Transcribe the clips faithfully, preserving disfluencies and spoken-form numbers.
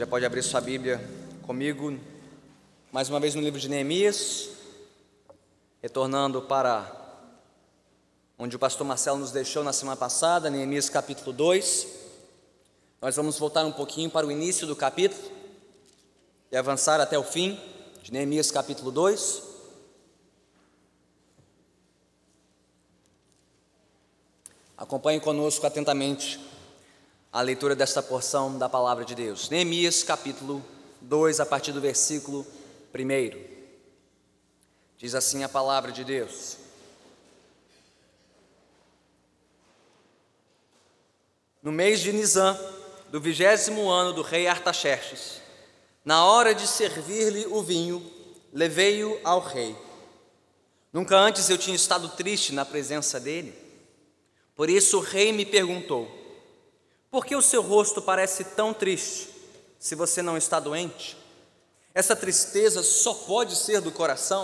já pode abrir sua Bíblia comigo, mais uma vez no livro de Neemias, retornando para onde o pastor Marcelo nos deixou na semana passada, Neemias capítulo dois. Nós vamos voltar um pouquinho para o início do capítulo e avançar até o fim de Neemias capítulo dois. Acompanhe conosco atentamente a leitura desta porção da palavra de Deus. Neemias capítulo dois, a partir do versículo primeiro. Diz assim a palavra de Deus: No mês de Nisã, do vigésimo ano do rei Artaxerxes, na hora de servir-lhe o vinho, levei-o ao rei. Nunca antes eu tinha estado triste na presença dele. Por isso o rei me perguntou: por que o seu rosto parece tão triste, se você não está doente? Essa tristeza só pode ser do coração?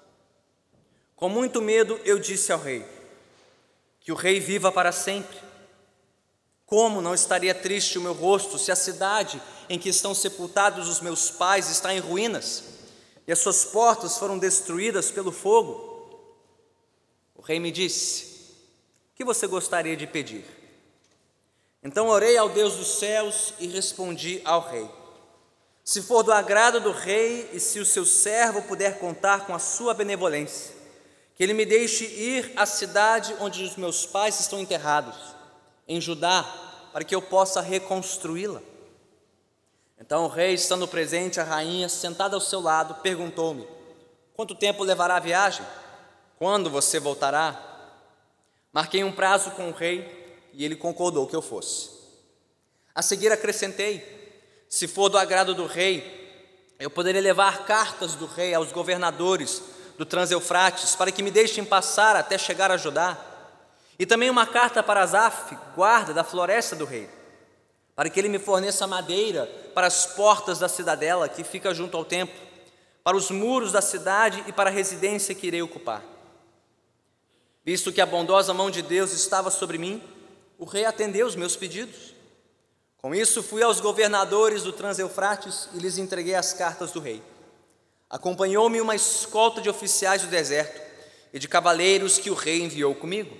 Com muito medo eu disse ao rei: que o rei viva para sempre. Como não estaria triste o meu rosto se a cidade em que estão sepultados os meus pais está em ruínas e as suas portas foram destruídas pelo fogo? O rei me disse: o que você gostaria de pedir? Então orei ao Deus dos céus e respondi ao rei: se for do agrado do rei e se o seu servo puder contar com a sua benevolência, que ele me deixe ir à cidade onde os meus pais estão enterrados, em Judá, para que eu possa reconstruí-la. Então o rei, estando presente, a rainha, sentada ao seu lado, perguntou-me: quanto tempo levará a viagem? Quando você voltará? Marquei um prazo com o rei e ele concordou que eu fosse. A seguir acrescentei: se for do agrado do rei, eu poderia levar cartas do rei aos governadores do Transeufrates para que me deixem passar até chegar a Judá, e também uma carta para Asaf, guarda da floresta do rei, para que ele me forneça madeira para as portas da cidadela que fica junto ao templo, para os muros da cidade e para a residência que irei ocupar. Visto que a bondosa mão de Deus estava sobre mim, o rei atendeu os meus pedidos. Com isso fui aos governadores do Transeufrates e lhes entreguei as cartas do rei. Acompanhou-me uma escolta de oficiais do deserto e de cavaleiros que o rei enviou comigo.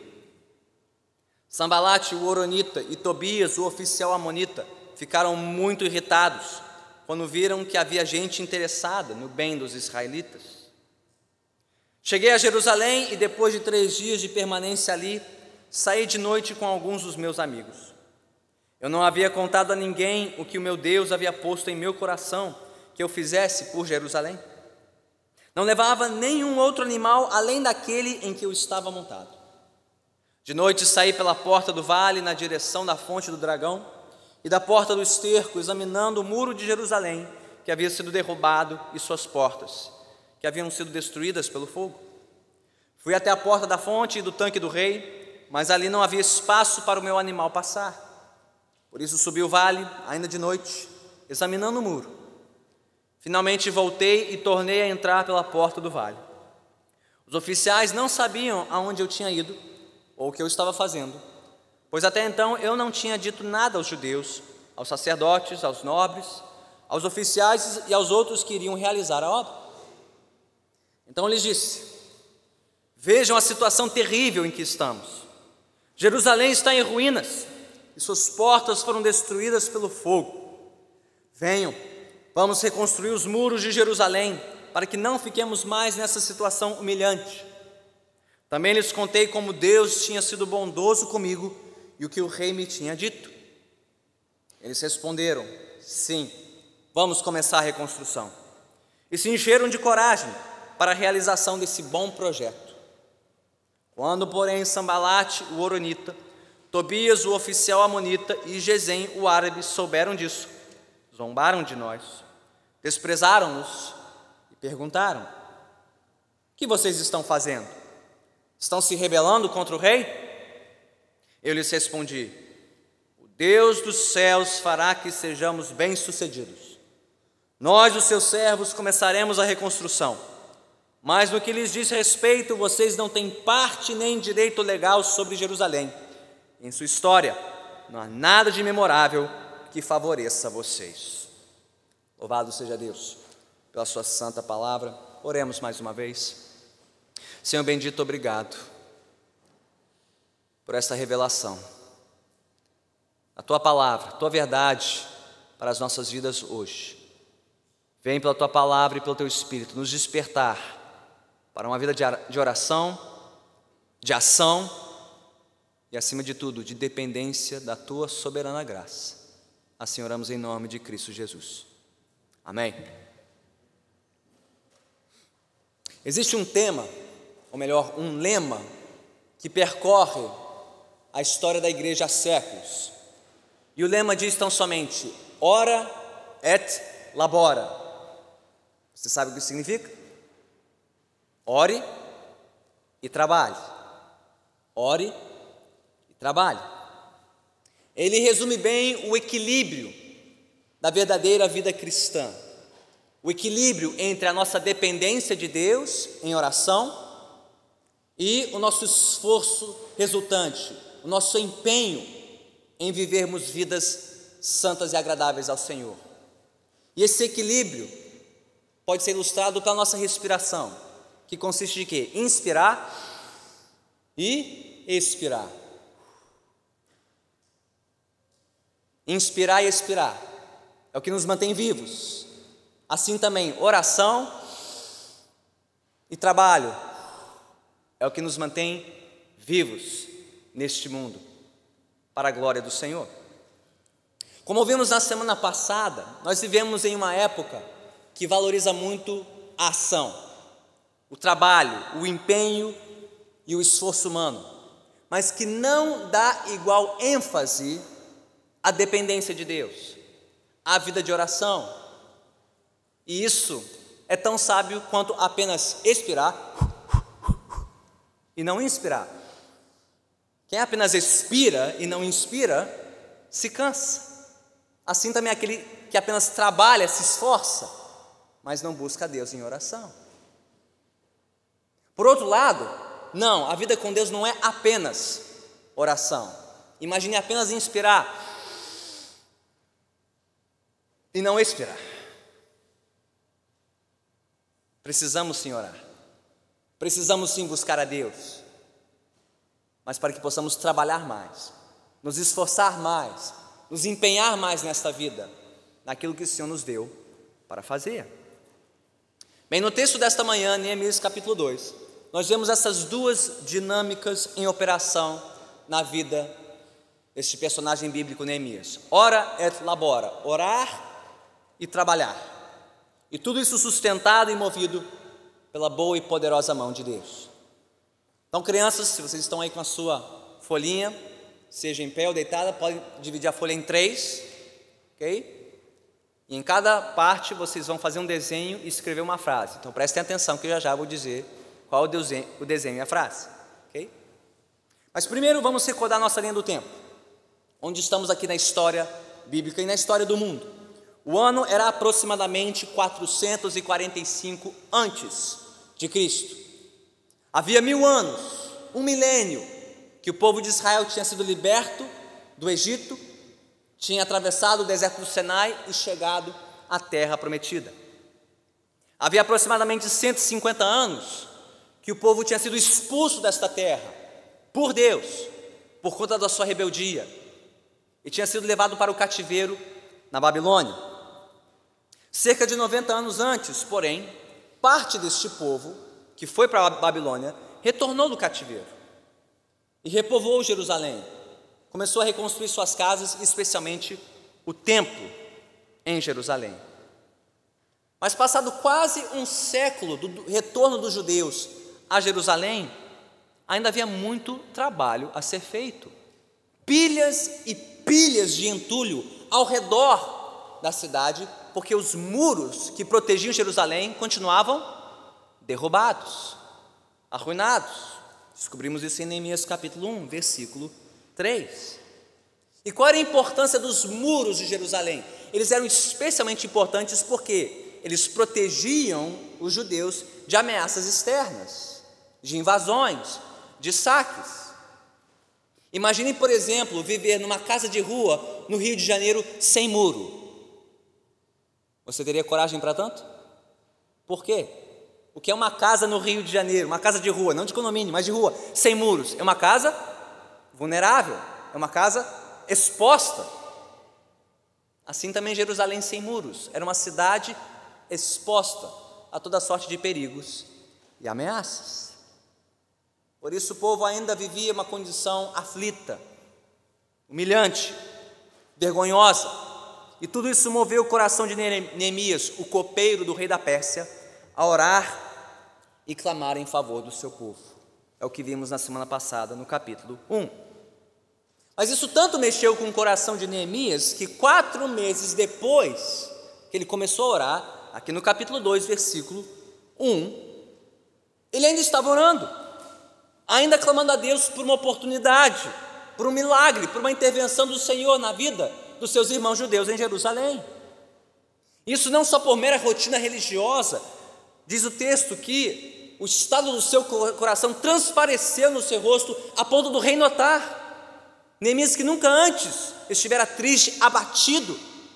Sambalate, o horonita, e Tobias, o oficial amonita, ficaram muito irritados quando viram que havia gente interessada no bem dos israelitas. Cheguei a Jerusalém e depois de três dias de permanência ali, saí de noite com alguns dos meus amigos. Eu não havia contado a ninguém o que o meu Deus havia posto em meu coração que eu fizesse por Jerusalém. Não levava nenhum outro animal além daquele em que eu estava montado. De noite saí pela porta do vale na direção da fonte do dragão e da porta do esterco, examinando o muro de Jerusalém que havia sido derrubado e suas portas, que haviam sido destruídas pelo fogo. Fui até a porta da fonte e do tanque do rei, mas ali não havia espaço para o meu animal passar. Por isso subi o vale, ainda de noite, examinando o muro. Finalmente voltei e tornei a entrar pela porta do vale. Os oficiais não sabiam aonde eu tinha ido ou o que eu estava fazendo, pois até então eu não tinha dito nada aos judeus, aos sacerdotes, aos nobres, aos oficiais e aos outros que iriam realizar a obra. Então eu lhes disse: vejam a situação terrível em que estamos. Jerusalém está em ruínas e suas portas foram destruídas pelo fogo. Venham, vamos reconstruir os muros de Jerusalém para que não fiquemos mais nessa situação humilhante. Também lhes contei como Deus tinha sido bondoso comigo e o que o rei me tinha dito. Eles responderam: sim, vamos começar a reconstrução. E se encheram de coragem para a realização desse bom projeto. Quando, porém, Sambalate, o horonita, Tobias, o oficial amonita, e Gesem, o árabe, souberam disso, zombaram de nós, desprezaram-nos e perguntaram: o que vocês estão fazendo? Estão se rebelando contra o rei? Eu lhes respondi: o Deus dos céus fará que sejamos bem-sucedidos. Nós, os seus servos, começaremos a reconstrução. Mas no que lhes diz respeito, vocês não têm parte nem direito legal sobre Jerusalém. Em sua história, não há nada de memorável que favoreça vocês. Louvado seja Deus pela sua santa palavra. Oremos mais uma vez. Senhor bendito, obrigado por esta revelação. A tua palavra, a tua verdade para as nossas vidas hoje. Vem pela tua palavra e pelo teu Espírito nos despertar para uma vida de oração, de ação e, acima de tudo, de dependência da tua soberana graça. Assim oramos em nome de Cristo Jesus. Amém. Existe um tema, ou melhor, um lema, que percorre a história da igreja há séculos. E o lema diz tão somente: ora et labora. Você sabe o que isso significa? Ore e trabalhe. Ore e trabalhe. Ele resume bem o equilíbrio da verdadeira vida cristã. O equilíbrio entre a nossa dependência de Deus em oração e o nosso esforço resultante, o nosso empenho em vivermos vidas santas e agradáveis ao Senhor. E esse equilíbrio pode ser ilustrado pela nossa respiração, que consiste de quê? Inspirar e expirar. Inspirar e expirar é o que nos mantém vivos. Assim também, oração e trabalho é o que nos mantém vivos neste mundo, para a glória do Senhor. Como vimos na semana passada, nós vivemos em uma época que valoriza muito a ação, o trabalho, o empenho e o esforço humano, mas que não dá igual ênfase à dependência de Deus, à vida de oração. E isso é tão sábio quanto apenas expirar e não inspirar. Quem apenas expira e não inspira, se cansa. Assim também aquele que apenas trabalha, se esforça, mas não busca a Deus em oração. Por outro lado, não, a vida com Deus não é apenas oração. Imagine apenas inspirar e não expirar. Precisamos sim orar, precisamos sim buscar a Deus, mas para que possamos trabalhar mais, nos esforçar mais, nos empenhar mais nesta vida, naquilo que o Senhor nos deu para fazer. Bem, no texto desta manhã, Neemias capítulo dois, nós vemos essas duas dinâmicas em operação na vida deste personagem bíblico Neemias. Ora et labora, orar e trabalhar. E tudo isso sustentado e movido pela boa e poderosa mão de Deus. Então, crianças, se vocês estão aí com a sua folhinha, seja em pé ou deitada, podem dividir a folha em três, ok? E em cada parte vocês vão fazer um desenho e escrever uma frase. Então prestem atenção que eu já já vou dizer qual é o desenho, o desenho e a frase, ok? Mas primeiro vamos recordar nossa linha do tempo, onde estamos aqui na história bíblica e na história do mundo. O ano era aproximadamente quatrocentos e quarenta e cinco antes de Cristo. Havia mil anos, um milênio, que o povo de Israel tinha sido liberto do Egito, tinha atravessado o deserto do Sinai e chegado à terra prometida. Havia aproximadamente cento e cinquenta anos que o povo tinha sido expulso desta terra por Deus, por conta da sua rebeldia, e tinha sido levado para o cativeiro na Babilônia. Cerca de noventa anos antes, porém, parte deste povo que foi para a Babilônia retornou do cativeiro e repovoou Jerusalém, começou a reconstruir suas casas, especialmente o templo em Jerusalém. Mas passado quase um século do retorno dos judeus a Jerusalém, ainda havia muito trabalho a ser feito. Pilhas e pilhas de entulho ao redor da cidade, porque os muros que protegiam Jerusalém continuavam derrubados, arruinados. Descobrimos isso em Neemias capítulo um, versículo três. E qual era a importância dos muros de Jerusalém? Eles eram especialmente importantes porque eles protegiam os judeus de ameaças externas, de invasões, de saques. Imaginem, por exemplo, viver numa casa de rua no Rio de Janeiro sem muro. Você teria coragem para tanto? Por quê? O que é uma casa no Rio de Janeiro, uma casa de rua, não de condomínio, mas de rua, sem muros? É uma casa vulnerável, é uma casa exposta. Assim também Jerusalém sem muros, era uma cidade exposta a toda sorte de perigos e ameaças. Por isso o povo ainda vivia uma condição aflita, humilhante, vergonhosa, e tudo isso moveu o coração de Neemias, o copeiro do rei da Pérsia, a orar e clamar em favor do seu povo. É o que vimos na semana passada, no capítulo um. Mas isso tanto mexeu com o coração de Neemias, que quatro meses depois que ele começou a orar, aqui no capítulo dois, versículo um, ele ainda estava orando, ainda clamando a Deus por uma oportunidade, por um milagre, por uma intervenção do Senhor na vida dos seus irmãos judeus em Jerusalém. Isso não só por mera rotina religiosa. Diz o texto que o estado do seu coração transpareceu no seu rosto, a ponto do rei notar. Neemias, que nunca antes estivera triste, abatido,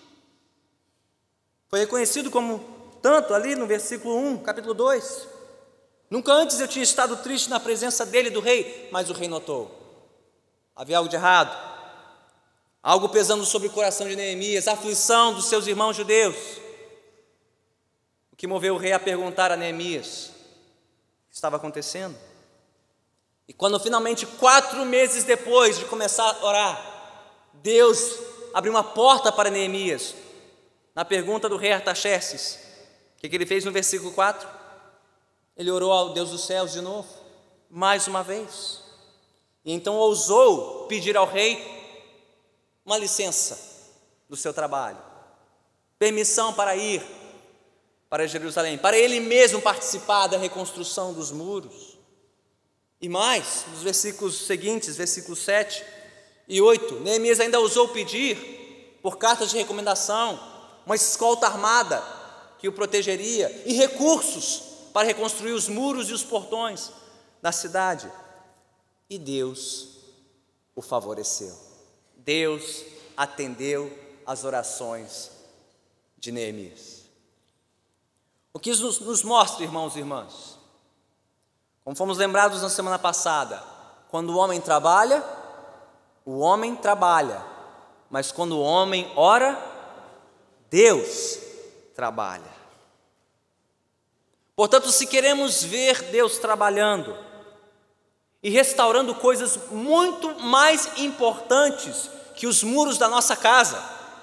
foi reconhecido como tanto ali no versículo um, capítulo dois. Nunca antes eu tinha estado triste na presença dele, do rei, mas o rei notou. Havia algo de errado, algo pesando sobre o coração de Neemias, a aflição dos seus irmãos judeus, o que moveu o rei a perguntar a Neemias o que estava acontecendo. E quando finalmente, quatro meses depois de começar a orar, Deus abriu uma porta para Neemias, na pergunta do rei Artaxerxes, o que, que ele fez no versículo quatro? Ele orou ao Deus dos céus de novo, mais uma vez, e então ousou pedir ao rei uma licença do seu trabalho, permissão para ir para Jerusalém, para ele mesmo participar da reconstrução dos muros. E mais, nos versículos seguintes, versículos sete e oito, Neemias ainda ousou pedir, por cartas de recomendação, uma escolta armada que o protegeria e recursos para reconstruir os muros e os portões da cidade. E Deus o favoreceu. Deus atendeu às orações de Neemias. O que isso nos mostra, irmãos e irmãs? Como fomos lembrados na semana passada, quando o homem trabalha, o homem trabalha, mas quando o homem ora, Deus trabalha. Portanto, se queremos ver Deus trabalhando e restaurando coisas muito mais importantes que os muros da nossa casa,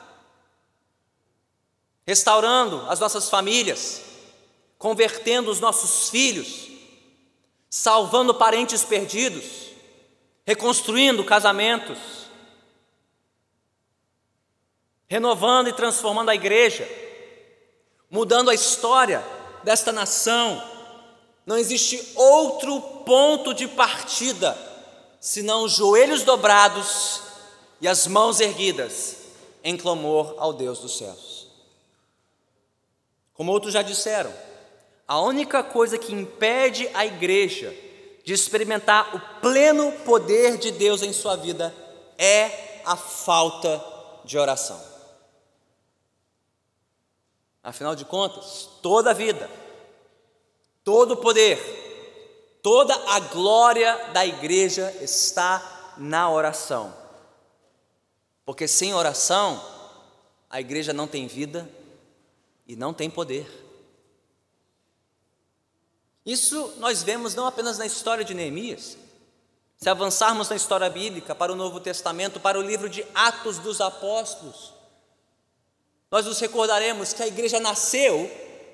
restaurando as nossas famílias, convertendo os nossos filhos, salvando parentes perdidos, reconstruindo casamentos, renovando e transformando a igreja, mudando a história desta nação, não existe outro ponto de partida senão os joelhos dobrados e as mãos erguidas em clamor ao Deus dos céus. Como outros já disseram, a única coisa que impede a igreja de experimentar o pleno poder de Deus em sua vida é a falta de oração. Afinal de contas, toda a vida, todo o poder, toda a glória da igreja está na oração. Porque sem oração, a igreja não tem vida e não tem poder. Isso nós vemos não apenas na história de Neemias. Se avançarmos na história bíblica para o Novo Testamento, para o livro de Atos dos Apóstolos, nós nos recordaremos que a igreja nasceu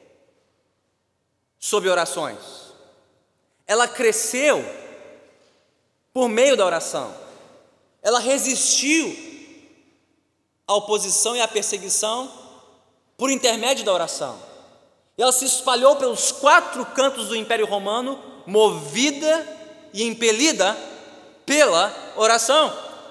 sob orações. Ela cresceu por meio da oração. Ela resistiu à oposição e à perseguição por intermédio da oração. E ela se espalhou pelos quatro cantos do Império Romano, movida e impelida pela oração.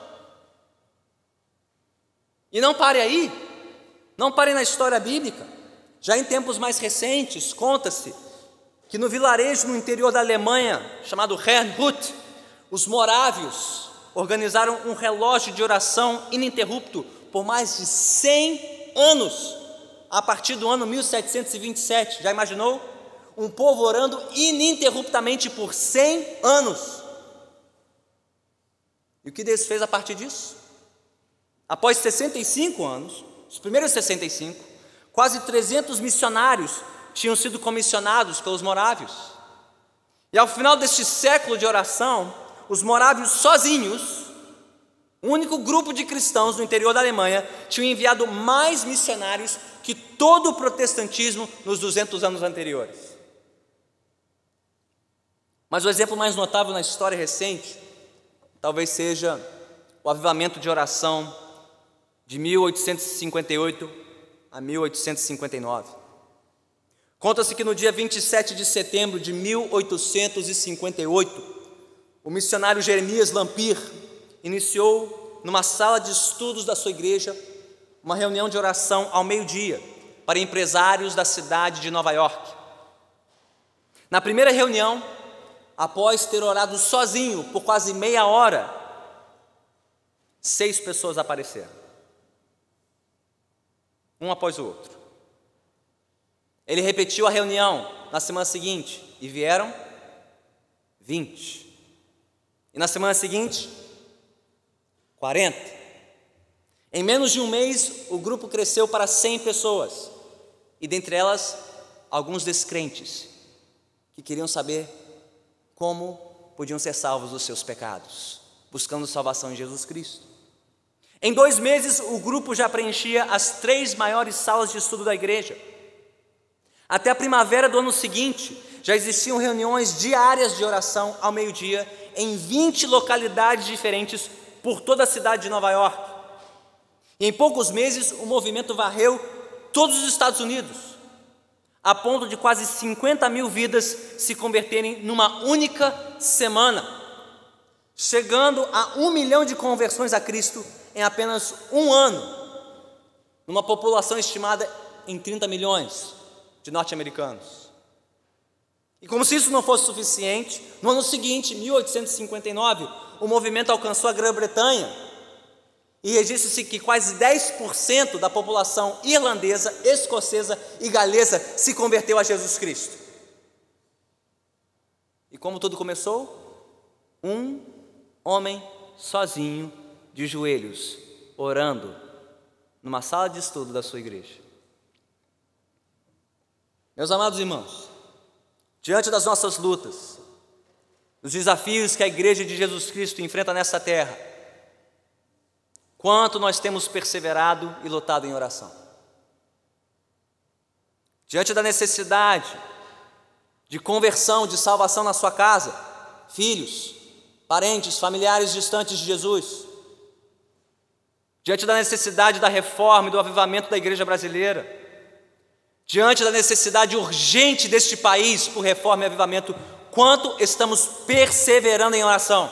E não pare aí, não pare na história bíblica. Já em tempos mais recentes, conta-se que no vilarejo no interior da Alemanha, chamado Herrnhut, os morávios organizaram um relógio de oração ininterrupto por mais de cem anos. a partir do ano mil setecentos e vinte e sete. Já imaginou? Um povo orando ininterruptamente por cem anos. E o que Deus fez a partir disso? Após sessenta e cinco anos, os primeiros sessenta e cinco, quase trezentos missionários tinham sido comissionados pelos morávios. E ao final deste século de oração, os morávios sozinhos, o único grupo de cristãos no interior da Alemanha, tinham enviado mais missionários que todo o protestantismo nos duzentos anos anteriores. Mas o exemplo mais notável na história recente talvez seja o avivamento de oração de mil oitocentos e cinquenta e oito a mil oitocentos e cinquenta e nove. Conta-se que no dia vinte e sete de setembro de mil oitocentos e cinquenta e oito, o missionário Jeremias Lampir iniciou numa sala de estudos da sua igreja uma reunião de oração ao meio-dia para empresários da cidade de Nova York. Na primeira reunião, após ter orado sozinho por quase meia hora, seis pessoas apareceram, um após o outro. Ele repetiu a reunião na semana seguinte e vieram vinte. E na semana seguinte, quarenta. Em menos de um mês, o grupo cresceu para cem pessoas, e dentre elas, alguns descrentes, que queriam saber como podiam ser salvos dos seus pecados, buscando salvação em Jesus Cristo. Em dois meses, o grupo já preenchia as três maiores salas de estudo da igreja. Até a primavera do ano seguinte, já existiam reuniões diárias de oração ao meio-dia em vinte localidades diferentes por toda a cidade de Nova York. E em poucos meses, o movimento varreu todos os Estados Unidos, a ponto de quase cinquenta mil vidas se converterem numa única semana, chegando a um milhão de conversões a Cristo em apenas um ano, numa população estimada em trinta milhões de norte-americanos. E como se isso não fosse suficiente, no ano seguinte, mil oitocentos e cinquenta e nove, o movimento alcançou a Grã-Bretanha e registra-se que quase dez por cento da população irlandesa, escocesa e galesa se converteu a Jesus Cristo. E como tudo começou? Um homem sozinho, de joelhos, orando numa sala de estudo da sua igreja. Meus amados irmãos, diante das nossas lutas, dos desafios que a igreja de Jesus Cristo enfrenta nessa terra, quanto nós temos perseverado e lutado em oração. Diante da necessidade de conversão, de salvação na sua casa, filhos, parentes, familiares distantes de Jesus, diante da necessidade da reforma e do avivamento da igreja brasileira, diante da necessidade urgente deste país por reforma e avivamento, quanto estamos perseverando em oração?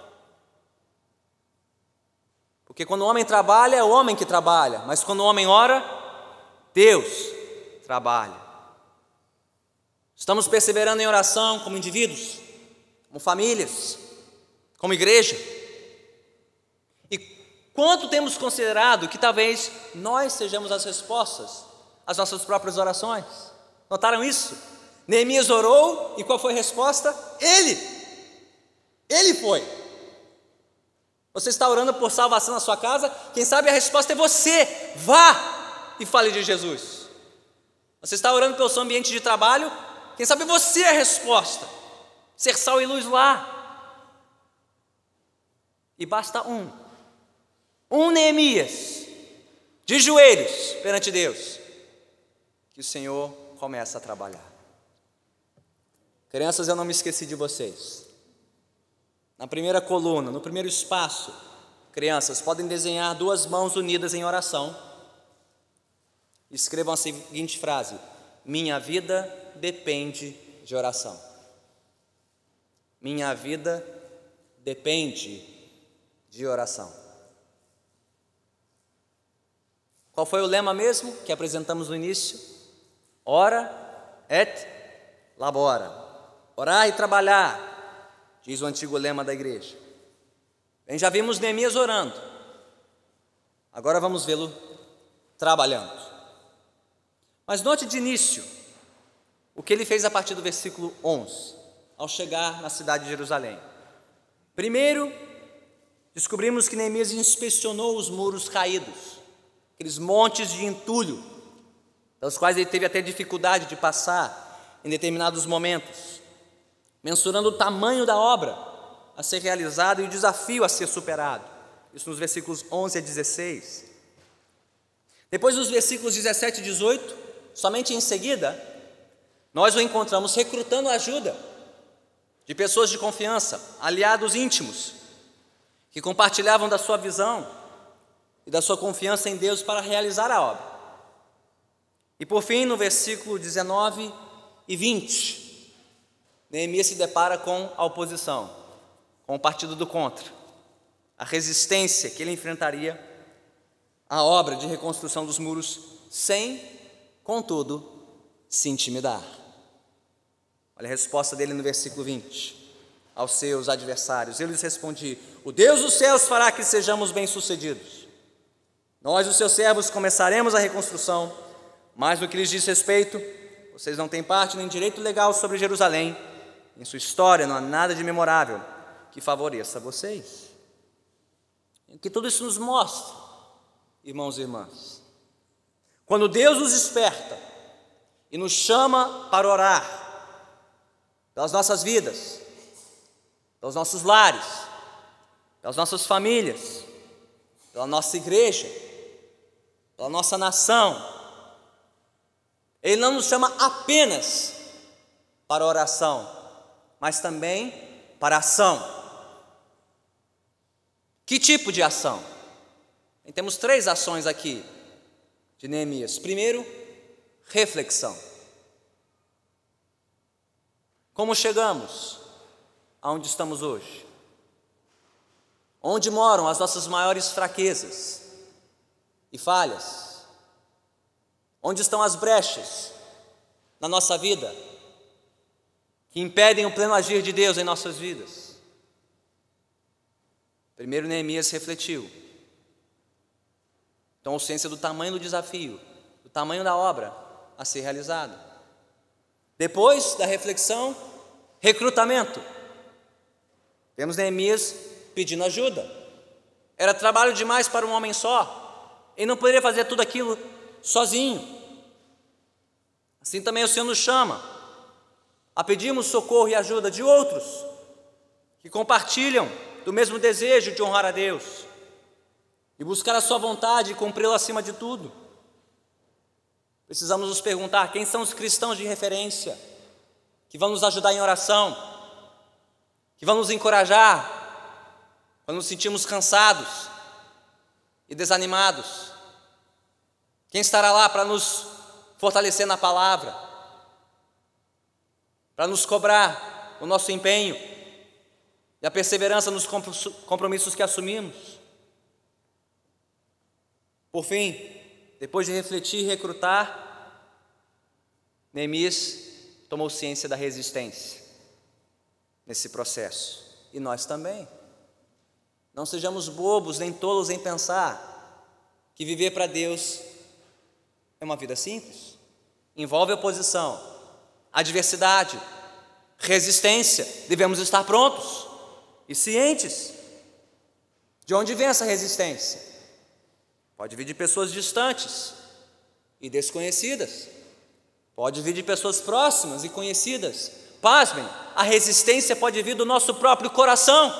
Porque quando o homem trabalha, é o homem que trabalha, mas quando o homem ora, Deus trabalha. Estamos perseverando em oração como indivíduos, como famílias, como igreja. E quanto temos considerado que talvez nós sejamos as respostas às nossas próprias orações? Notaram isso? Neemias orou e qual foi a resposta? Ele! Ele foi! Você está orando por salvação na sua casa? Quem sabe a resposta é você. Vá e fale de Jesus. Você está orando pelo seu ambiente de trabalho? Quem sabe você é a resposta. Ser sal e luz lá. E basta um. Um Neemias, de joelhos perante Deus, que o Senhor começa a trabalhar. Crianças, eu não me esqueci de vocês. Na primeira coluna, no primeiro espaço, crianças, podem desenhar duas mãos unidas em oração. Escrevam a seguinte frase: minha vida depende de oração. Minha vida depende de oração. Qual foi o lema mesmo que apresentamos no início? Ora et labora. Orar e trabalhar, diz o antigo lema da igreja. Bem, já vimos Neemias orando. Agora vamos vê-lo trabalhando. Mas note de início o que ele fez a partir do versículo onze, ao chegar na cidade de Jerusalém. Primeiro, descobrimos que Neemias inspecionou os muros caídos, aqueles montes de entulho, dos quais ele teve até dificuldade de passar em determinados momentos, mensurando o tamanho da obra a ser realizada e o desafio a ser superado. Isso nos versículos onze a dezesseis. Depois, nos versículos dezessete e dezoito, somente em seguida, nós o encontramos recrutando ajuda de pessoas de confiança, aliados íntimos, que compartilhavam da sua visão e da sua confiança em Deus para realizar a obra. E por fim, no versículo dezenove e vinte, Neemias se depara com a oposição, com o partido do contra, a resistência que ele enfrentaria à obra de reconstrução dos muros, sem, contudo, se intimidar. Olha a resposta dele no versículo vinte, aos seus adversários. Ele lhes respondia: o Deus dos céus fará que sejamos bem-sucedidos. Nós, os seus servos, começaremos a reconstrução, mas no que lhes diz respeito, vocês não têm parte nem direito legal sobre Jerusalém. Em sua história não há nada de memorável que favoreça vocês. O que tudo isso nos mostra, irmãos e irmãs? Quando Deus nos desperta e nos chama para orar pelas nossas vidas, pelos nossos lares, pelas nossas famílias, pela nossa igreja, pela nossa nação, Ele não nos chama apenas para oração, mas também para ação. Que tipo de ação? E temos três ações aqui de Neemias. Primeiro, reflexão. Como chegamos aonde estamos hoje? Onde moram as nossas maiores fraquezas e falhas? Onde estão as brechas na nossa vida que impedem o pleno agir de Deus em nossas vidas? Primeiro, Neemias refletiu, então, a ciência do tamanho do desafio, do tamanho da obra a ser realizada. Depois da reflexão, recrutamento. Temos Neemias pedindo ajuda. Era trabalho demais para um homem só. Ele não poderia fazer tudo aquilo sozinho. Assim também o Senhor nos chama a pedirmos socorro e ajuda de outros que compartilham do mesmo desejo de honrar a Deus e buscar a sua vontade e cumpri-la acima de tudo. Precisamos nos perguntar: quem são os cristãos de referência que vão nos ajudar em oração, que vão nos encorajar quando nos sentimos cansados e desanimados? Quem estará lá para nos fortalecer na palavra, para nos cobrar o nosso empenho e a perseverança nos compromissos que assumimos? Por fim, depois de refletir e recrutar, Neemias tomou ciência da resistência nesse processo. E nós também. Não sejamos bobos nem tolos em pensar que viver para Deus é uma vida simples. Envolve oposição, adversidade, resistência. Devemos estar prontos e cientes de onde vem essa resistência. Pode vir de pessoas distantes e desconhecidas, pode vir de pessoas próximas e conhecidas. Pasmem, a resistência pode vir do nosso próprio coração,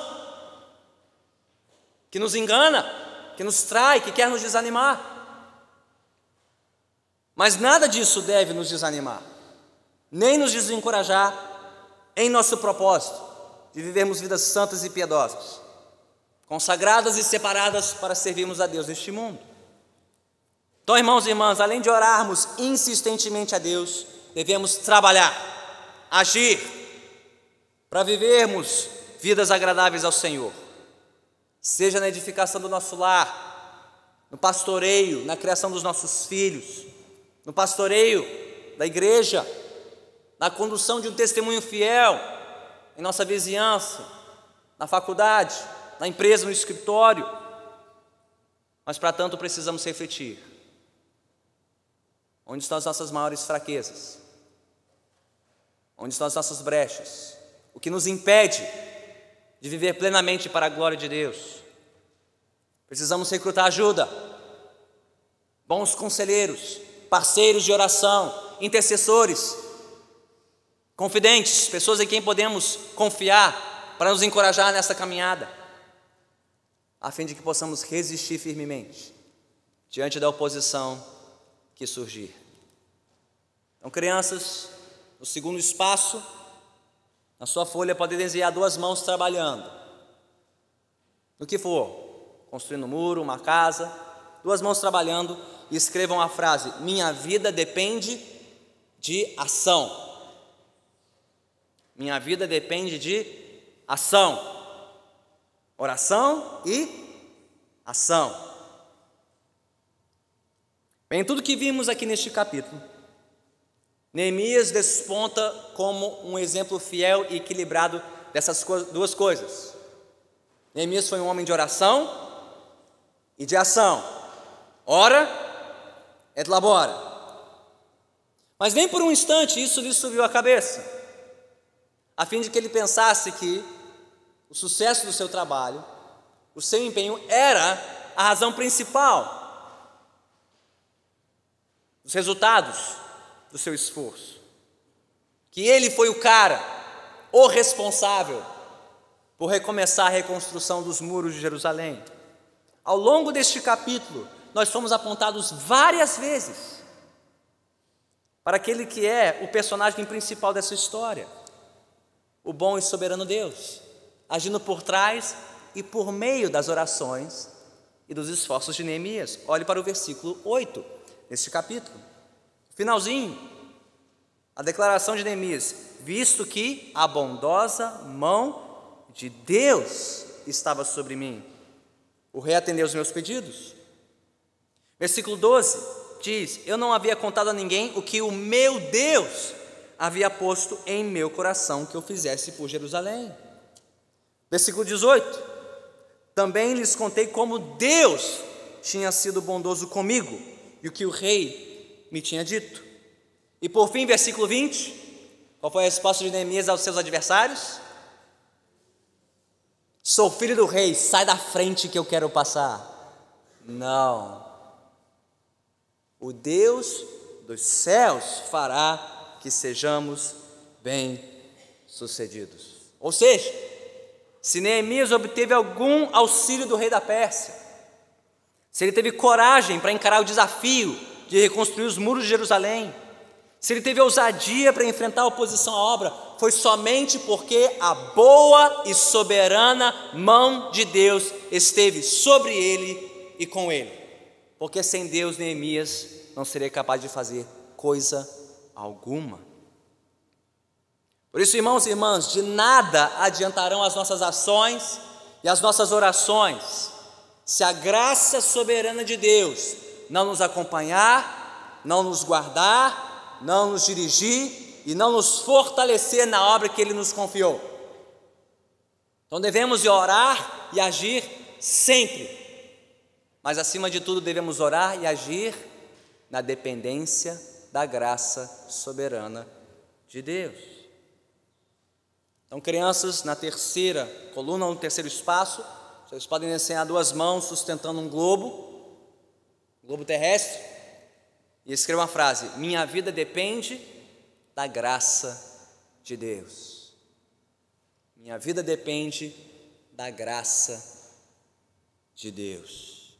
que nos engana, que nos trai, que quer nos desanimar. Mas nada disso deve nos desanimar, nem nos desencorajar em nosso propósito de vivermos vidas santas e piedosas, consagradas e separadas para servirmos a Deus neste mundo. Então, irmãos e irmãs, além de orarmos insistentemente a Deus, devemos trabalhar, agir, para vivermos vidas agradáveis ao Senhor, seja na edificação do nosso lar, no pastoreio, na criação dos nossos filhos, no pastoreio da igreja, na condução de um testemunho fiel em nossa vizinhança, na faculdade, na empresa, no escritório. Mas para tanto precisamos refletir Onde estão as nossas maiores fraquezas? Onde estão as nossas brechas? O que nos impede de viver plenamente para a glória de Deus? Precisamos recrutar ajuda, bons conselheiros, parceiros de oração, intercessores, confidentes, pessoas em quem podemos confiar para nos encorajar nessa caminhada, a fim de que possamos resistir firmemente diante da oposição que surgir. Então, crianças, no segundo espaço, na sua folha pode desenhar duas mãos trabalhando. No que for, construindo um muro, uma casa, duas mãos trabalhando, e escrevam a frase: minha vida depende de ação. Minha vida depende de ação. Oração e ação. Bem, tudo que vimos aqui neste capítulo, Neemias desponta como um exemplo fiel e equilibrado dessas duas coisas. Neemias foi um homem de oração e de ação. Ora et labora. Mas nem por um instante isso lhe subiu à cabeça, a fim de que ele pensasse que o sucesso do seu trabalho, o seu empenho, era a razão principal dos resultados do seu esforço, que ele foi o cara, o responsável por recomeçar a reconstrução dos muros de Jerusalém. Ao longo deste capítulo, nós fomos apontados várias vezes para aquele que é o personagem principal dessa história, o bom e soberano Deus, agindo por trás e por meio das orações e dos esforços de Neemias. Olhe para o versículo oito deste capítulo, finalzinho, a declaração de Neemias: visto que a bondosa mão de Deus estava sobre mim, o rei atendeu os meus pedidos. Versículo doze diz: eu não havia contado a ninguém o que o meu Deus havia posto em meu coração que eu fizesse por Jerusalém. Versículo dezoito: também lhes contei como Deus tinha sido bondoso comigo e o que o rei me tinha dito. E por fim, versículo vinte, qual foi a resposta de Neemias aos seus adversários? Sou filho do rei, sai da frente que eu quero passar. Não, o Deus dos céus fará que sejamos bem-sucedidos. Ou seja, se Neemias obteve algum auxílio do rei da Pérsia, se ele teve coragem para encarar o desafio de reconstruir os muros de Jerusalém, se ele teve ousadia para enfrentar a oposição à obra, foi somente porque a boa e soberana mão de Deus esteve sobre ele e com ele. Porque sem Deus, Neemias não seria capaz de fazer coisa alguma. Por isso, irmãos e irmãs, de nada adiantarão as nossas ações e as nossas orações, se a graça soberana de Deus não nos acompanhar, não nos guardar, não nos dirigir e não nos fortalecer na obra que Ele nos confiou. Então devemos orar e agir sempre, mas acima de tudo devemos orar e agir na dependência da graça soberana de Deus. Então, crianças, na terceira coluna, no terceiro espaço, vocês podem desenhar duas mãos sustentando um globo, um globo terrestre, e escreva uma frase: minha vida depende da graça de Deus. Minha vida depende da graça de Deus.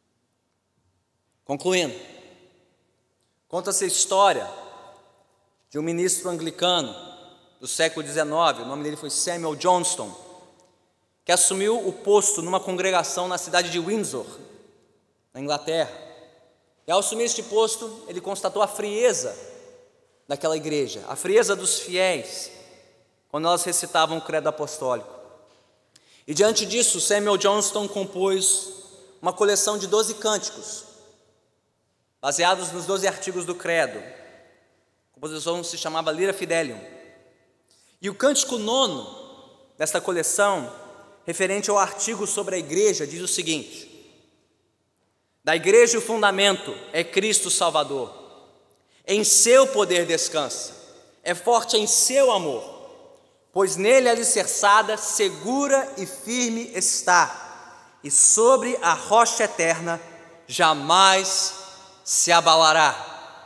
Concluindo, conta-se a história de um ministro anglicano do século dezenove, o nome dele foi Samuel Johnston, que assumiu o posto numa congregação na cidade de Windsor, na Inglaterra. E ao assumir este posto, ele constatou a frieza daquela igreja, a frieza dos fiéis, quando elas recitavam o credo apostólico. E diante disso, Samuel Johnston compôs uma coleção de doze cânticos, baseados nos doze artigos do credo. A composição se chamava Lyra Fidelium. E o cântico nono desta coleção, referente ao artigo sobre a igreja, diz o seguinte: da igreja o fundamento é Cristo Salvador. Em seu poder descansa, é forte em seu amor, pois nele alicerçada, segura e firme está, e sobre a rocha eterna jamais se abalará.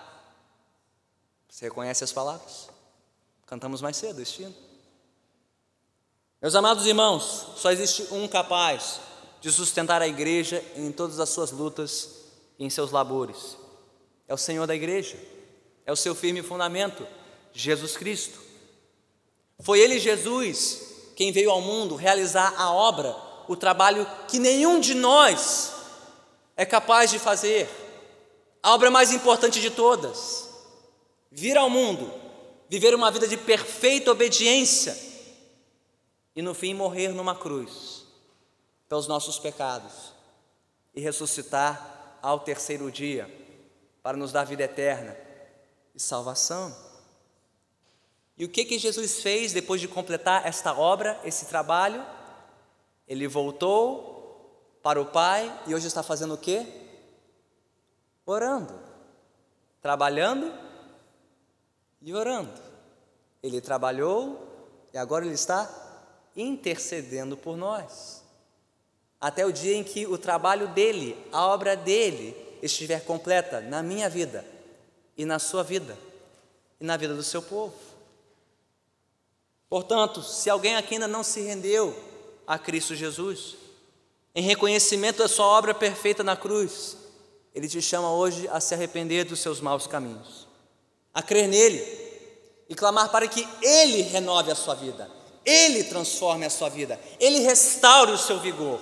Você reconhece as palavras? Cantamos mais cedo este hino. Meus amados irmãos, só existe um capaz de sustentar a igreja em todas as suas lutas e em seus labores. É o Senhor da igreja, é o seu firme fundamento, Jesus Cristo. Foi Ele, Jesus, quem veio ao mundo realizar a obra, o trabalho que nenhum de nós é capaz de fazer, a obra mais importante de todas: vir ao mundo, viver uma vida de perfeita obediência e no fim morrer numa cruz pelos nossos pecados e ressuscitar ao terceiro dia para nos dar vida eterna e salvação. E o que que Jesus fez depois de completar esta obra, esse trabalho? Ele voltou para o Pai e hoje está fazendo o quê? Orando, trabalhando e orando. Ele trabalhou e agora Ele está intercedendo por nós, até o dia em que o trabalho dele, a obra dele, estiver completa na minha vida e na sua vida e na vida do seu povo. Portanto, se alguém aqui ainda não se rendeu a Cristo Jesus, em reconhecimento da sua obra perfeita na cruz, Ele te chama hoje a se arrepender dos seus maus caminhos, a crer nele e clamar para que Ele renove a sua vida, Ele transforme a sua vida, Ele restaure o seu vigor,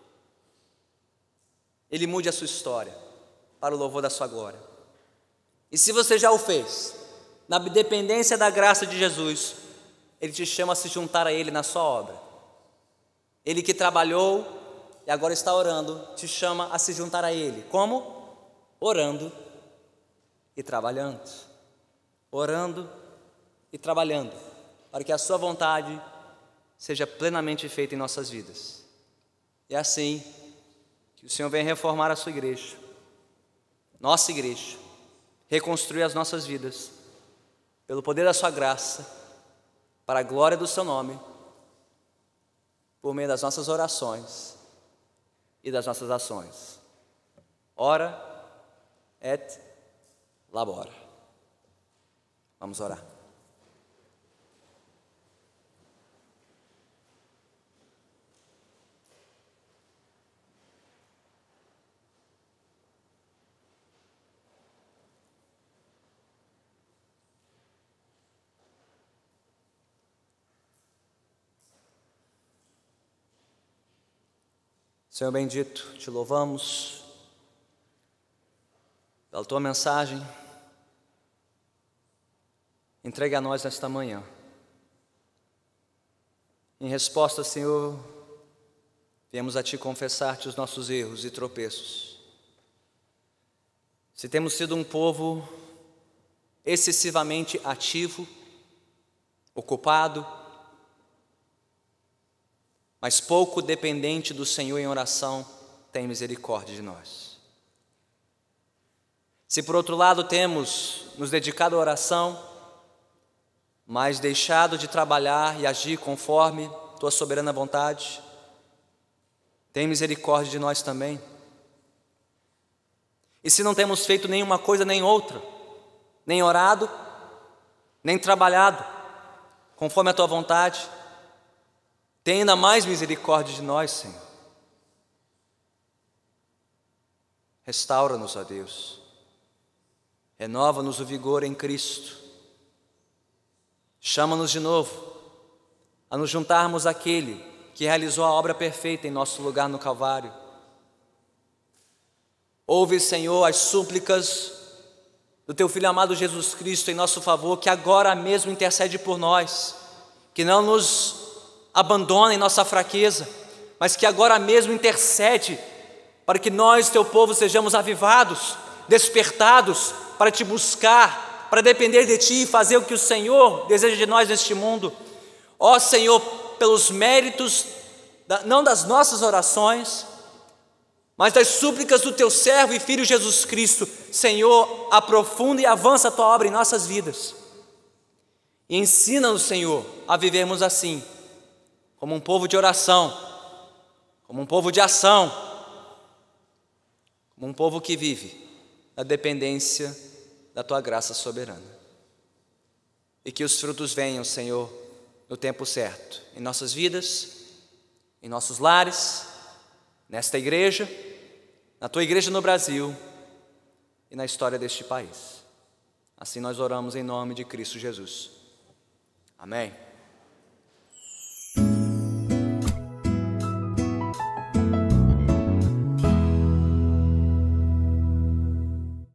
Ele mude a sua história para o louvor da sua glória. E se você já o fez, na dependência da graça de Jesus, Ele te chama a se juntar a Ele na sua obra. Ele que trabalhou e agora está orando, te chama a se juntar a Ele. Como? Orando e trabalhando. Orando e trabalhando, para que a sua vontade seja plenamente feita em nossas vidas. E é assim que o Senhor vem reformar a sua igreja, nossa igreja, reconstruir as nossas vidas, pelo poder da sua graça, para a glória do seu nome, por meio das nossas orações e das nossas ações. Ora et labora. Vamos orar. Senhor bendito, te louvamos pela tua mensagem. Entregue a nós nesta manhã. Em resposta, Senhor, viemos a Ti confessar-te os nossos erros e tropeços. Se temos sido um povo excessivamente ativo, ocupado, mas pouco dependente do Senhor em oração, tem misericórdia de nós. Se por outro lado temos nos dedicado à oração, mas deixado de trabalhar e agir conforme Tua soberana vontade, tem misericórdia de nós também. E se não temos feito nenhuma coisa nem outra, nem orado, nem trabalhado conforme a Tua vontade, tem ainda mais misericórdia de nós, Senhor. Restaura-nos, ó Deus. Renova-nos o vigor em Cristo. Chama-nos de novo a nos juntarmos àquele que realizou a obra perfeita em nosso lugar no Calvário. Ouve, Senhor, as súplicas do Teu Filho amado Jesus Cristo em nosso favor, que agora mesmo intercede por nós, que não nos abandona em nossa fraqueza, mas que agora mesmo intercede para que nós, Teu povo, sejamos avivados, despertados para Te buscar, para depender de Ti e fazer o que o Senhor deseja de nós neste mundo. Ó Senhor, pelos méritos, não das nossas orações, mas das súplicas do teu servo e filho Jesus Cristo. Senhor, aprofunda e avança a tua obra em nossas vidas. E ensina-nos, Senhor, a vivermos assim, como um povo de oração, como um povo de ação, como um povo que vive na dependência da tua graça soberana. E que os frutos venham, Senhor, no tempo certo, em nossas vidas, em nossos lares, nesta igreja, na tua igreja no Brasil e na história deste país. Assim nós oramos em nome de Cristo Jesus. Amém.